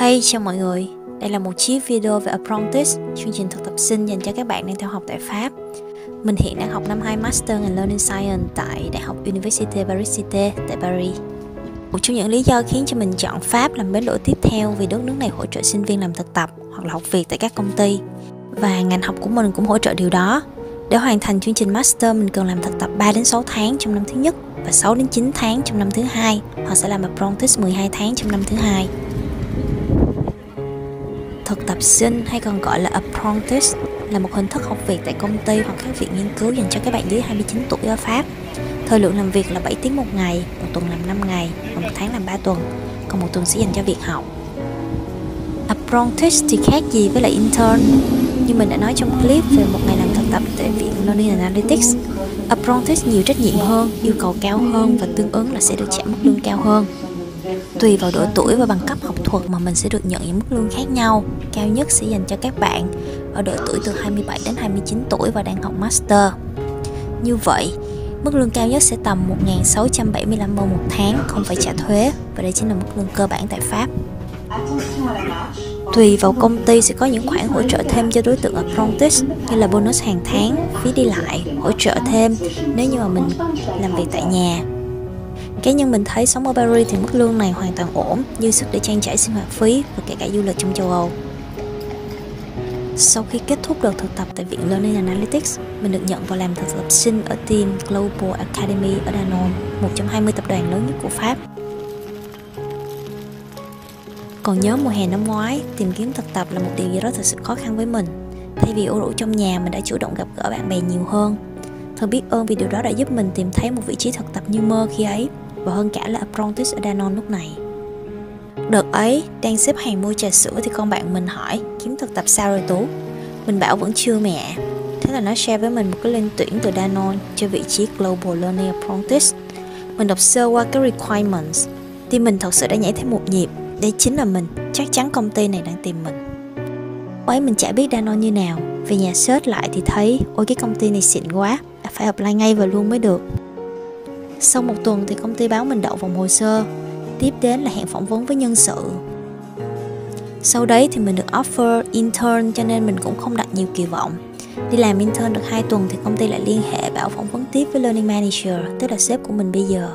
Hey, chào mọi người. Đây là một chiếc video về Apprentice, chương trình thực tập sinh dành cho các bạn đang theo học tại Pháp. Mình hiện đang học năm 2 Master ngành Learning Science tại Đại học Université Paris-Cité tại Paris. Một trong những lý do khiến cho mình chọn Pháp làm bến đỗ tiếp theo vì đất nước này hỗ trợ sinh viên làm thực tập hoặc là học việc tại các công ty. Và ngành học của mình cũng hỗ trợ điều đó. Để hoàn thành chương trình Master, mình cần làm thực tập 3 đến 6 tháng trong năm thứ nhất và 6 đến 9 tháng trong năm thứ hai, hoặc sẽ làm Apprentice 12 tháng trong năm thứ hai. Thực tập sinh hay còn gọi là Apprentice là một hình thức học việc tại công ty hoặc các viện nghiên cứu dành cho các bạn dưới 29 tuổi ở Pháp. Thời lượng làm việc là 7 tiếng một ngày, một tuần làm 5 ngày và một tháng làm 3 tuần, còn một tuần sẽ dành cho việc học. Apprentice thì khác gì với lại intern? Như mình đã nói trong clip về một ngày làm thực tập tại Viện Learning Analytics, Apprentice nhiều trách nhiệm hơn, yêu cầu cao hơn và tương ứng là sẽ được trả mức lương cao hơn. Tùy vào độ tuổi và bằng cấp học thuật mà mình sẽ được nhận những mức lương khác nhau. Cao nhất sẽ dành cho các bạn ở độ tuổi từ 27 đến 29 tuổi và đang học Master. Như vậy, mức lương cao nhất sẽ tầm 1.675 won một tháng, không phải trả thuế, và đây chính là mức lương cơ bản tại Pháp. Tùy vào công ty sẽ có những khoản hỗ trợ thêm cho đối tượng Apprentice như là bonus hàng tháng, phí đi lại, hỗ trợ thêm nếu như mà mình làm việc tại nhà. Cá nhân mình thấy sống ở Paris thì mức lương này hoàn toàn ổn, dư sức để trang trải sinh hoạt phí và kể cả du lịch trong châu Âu. Sau khi kết thúc đợt thực tập tại Viện Learning Analytics, mình được nhận vào làm thực tập sinh ở team Global Academy ở Danone, một trong 20 tập đoàn lớn nhất của Pháp. Còn nhớ mùa hè năm ngoái, tìm kiếm thực tập là một điều gì đó thật sự khó khăn với mình. Thay vì ủ rũ trong nhà, mình đã chủ động gặp gỡ bạn bè nhiều hơn. Thật biết ơn vì điều đó đã giúp mình tìm thấy một vị trí thực tập như mơ khi ấy, và hơn cả là Apprentice ở Danone lúc này. Đợt ấy, đang xếp hàng mua trà sữa thì con bạn mình hỏi kiếm thực tập sao rồi Tú? Mình bảo vẫn chưa mẹ. Thế là nó share với mình một cái link tuyển từ Danone cho vị trí Global Learning Apprentice. Mình đọc sơ qua cái requirements thì mình thật sự đã nhảy thêm một nhịp. Đây chính là mình, chắc chắn công ty này đang tìm mình. Ấy mình chả biết Danone như nào, về nhà search lại thì thấy ôi cái công ty này xịn quá, phải apply ngay vào luôn mới được. Sau một tuần thì công ty báo mình đậu vòng hồ sơ. Tiếp đến là hẹn phỏng vấn với nhân sự. Sau đấy thì mình được offer intern, cho nên mình cũng không đặt nhiều kỳ vọng. Đi làm intern được 2 tuần thì công ty lại liên hệ bảo phỏng vấn tiếp với learning manager, tức là sếp của mình bây giờ.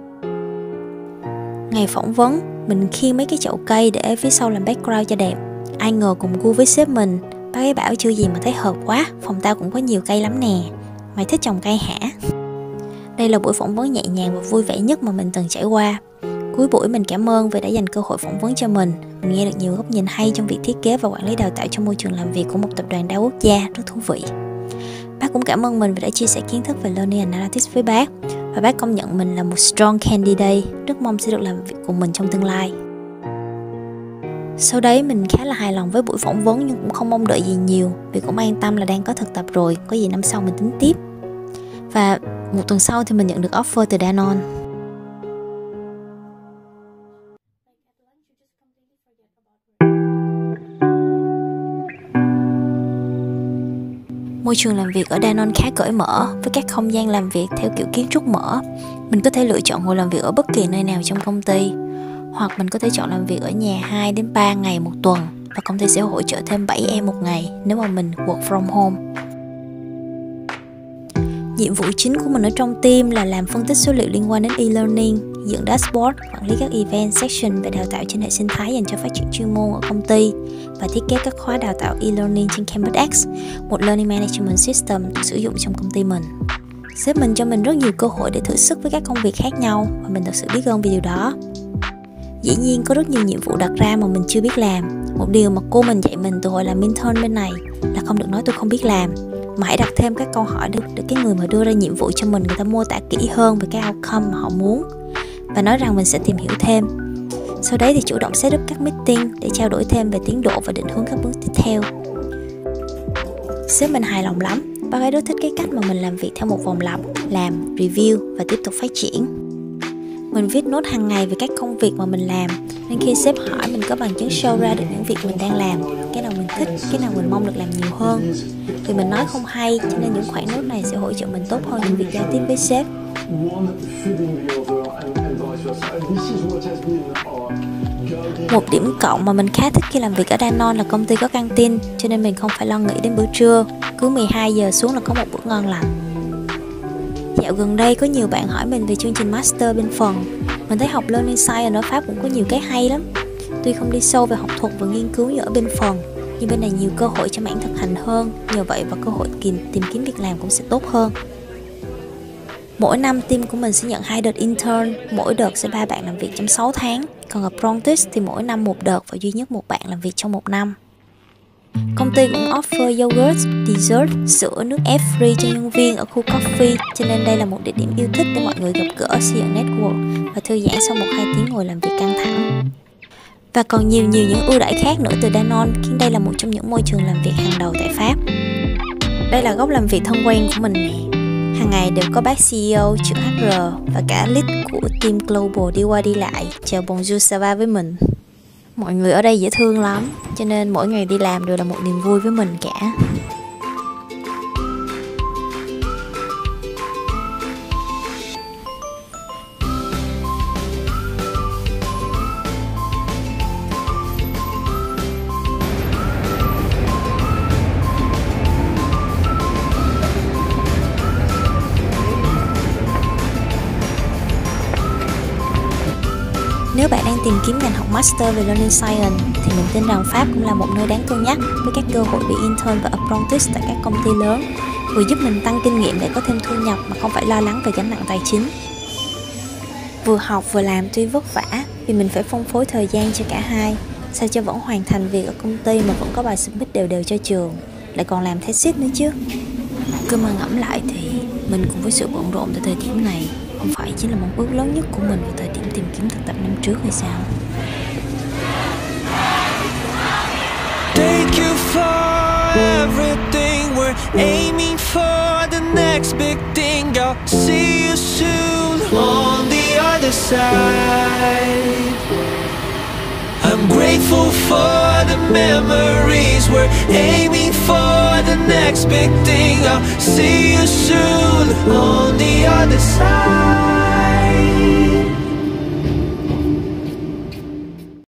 Ngày phỏng vấn, mình khiêng mấy cái chậu cây để ở phía sau làm background cho đẹp. Ai ngờ cùng gu với sếp mình, bác ấy bảo chưa gì mà thấy hợp quá, phòng tao cũng có nhiều cây lắm nè. Mày thích trồng cây hả? Đây là buổi phỏng vấn nhẹ nhàng và vui vẻ nhất mà mình từng trải qua. Cuối buổi mình cảm ơn vì đã dành cơ hội phỏng vấn cho mình. Mình nghe được nhiều góc nhìn hay trong việc thiết kế và quản lý đào tạo trong môi trường làm việc của một tập đoàn đa quốc gia, rất thú vị. Bác cũng cảm ơn mình vì đã chia sẻ kiến thức về Learning Analytics với bác. Và bác công nhận mình là một strong candidate, rất mong sẽ được làm việc cùng mình trong tương lai. Sau đấy mình khá là hài lòng với buổi phỏng vấn nhưng cũng không mong đợi gì nhiều, vì cũng an tâm là đang có thực tập rồi, có gì năm sau mình tính tiếp. Và một tuần sau thì mình nhận được offer từ Danone. Môi trường làm việc ở Danone khá cởi mở, với các không gian làm việc theo kiểu kiến trúc mở. Mình có thể lựa chọn ngồi làm việc ở bất kỳ nơi nào trong công ty, hoặc mình có thể chọn làm việc ở nhà 2 đến 3 ngày một tuần, và công ty sẽ hỗ trợ thêm 7 em một ngày nếu mà mình work from home. Nhiệm vụ chính của mình ở trong team là làm phân tích số liệu liên quan đến e-learning, dựng dashboard, quản lý các event section về đào tạo trên hệ sinh thái dành cho phát triển chuyên môn ở công ty, và thiết kế các khóa đào tạo e-learning trên CampusX, một learning management system được sử dụng trong công ty mình. Sếp mình cho mình rất nhiều cơ hội để thử sức với các công việc khác nhau, và mình thật sự biết ơn vì điều đó. Dĩ nhiên có rất nhiều nhiệm vụ đặt ra mà mình chưa biết làm. Một điều mà cô mình dạy mình từ hồi làm intern bên này là không được nói tôi không biết làm, mà hãy đặt thêm các câu hỏi để cái người mà đưa ra nhiệm vụ cho mình, người ta mô tả kỹ hơn về cái outcome mà họ muốn, và nói rằng mình sẽ tìm hiểu thêm. Sau đấy thì chủ động set up các meeting để trao đổi thêm về tiến độ và định hướng các bước tiếp theo. Sếp mình hài lòng lắm, bác ấy rất thích cái cách mà mình làm việc theo một vòng lặp, làm, review và tiếp tục phát triển. Mình viết nốt hàng ngày về các công việc mà mình làm, nên khi sếp hỏi mình có bằng chứng show ra được những việc mình đang làm, cái nào mình thích, cái nào mình mong được làm nhiều hơn. Vì mình nói không hay, cho nên những khoản nốt này sẽ hỗ trợ mình tốt hơn những việc giao tiếp với sếp. one feeding the other and vice versa. And this is what has been guiding. Một điểm cộng mà mình khá thích khi làm việc ở Danone là công ty có căng tin, cho nên mình không phải lo nghĩ đến bữa trưa. Cứ 12 giờ xuống là có một bữa ngon lành. Dạo gần đây có nhiều bạn hỏi mình về chương trình Master bên phần. Mình thấy học Learning Science ở Pháp cũng có nhiều cái hay lắm. Tuy không đi sâu về học thuật và nghiên cứu như ở bên phần, nhưng bên này nhiều cơ hội cho mảng thực hành hơn. Nhờ vậy và cơ hội tìm kiếm việc làm cũng sẽ tốt hơn. Mỗi năm team của mình sẽ nhận 2 đợt intern, mỗi đợt sẽ 3 bạn làm việc trong 6 tháng. Còn ở Apprentice thì mỗi năm 1 đợt và duy nhất 1 bạn làm việc trong 1 năm. Công ty cũng offer yogurt, dessert, sữa, nước ép free cho nhân viên ở khu coffee, cho nên đây là một địa điểm yêu thích để mọi người gặp gỡ, xây dựng network và thư giãn sau 1-2 tiếng ngồi làm việc căng thẳng. Và còn nhiều những ưu đãi khác nữa từ Danone khiến đây là một trong những môi trường làm việc hàng đầu tại Pháp. Đây là góc làm việc thân quen của mình nè. Hàng ngày đều có bác CEO, trưởng HR và cả lead của team Global đi qua đi lại chào bonjour ça va với mình. Mọi người ở đây dễ thương lắm, cho nên mỗi ngày đi làm đều là một niềm vui với mình cả. Nếu bạn đang tìm kiếm ngành học Master về Learning Science thì mình tin rằng Pháp cũng là một nơi đáng cân nhắc với các cơ hội bị intern và apprentice tại các công ty lớn, vừa giúp mình tăng kinh nghiệm để có thêm thu nhập mà không phải lo lắng về gánh nặng tài chính. Vừa học vừa làm tuy vất vả vì mình phải phân phối thời gian cho cả hai, sao cho vẫn hoàn thành việc ở công ty mà vẫn có bài submit đều cho trường, lại còn làm thesis nữa chứ. Cứ mà ngẫm lại thì mình cùng với sự bận rộn tại thời điểm này không phải chính là mong ước lớn nhất của mình vào thời điểm tìm kiếm thực tập năm trước hay sao? Thank you for everything. We're aiming for the next big thing. I'll see you soon on the other side. I'm grateful for the memories. We're aiming for the next big thing. I'll see you soon on the other side.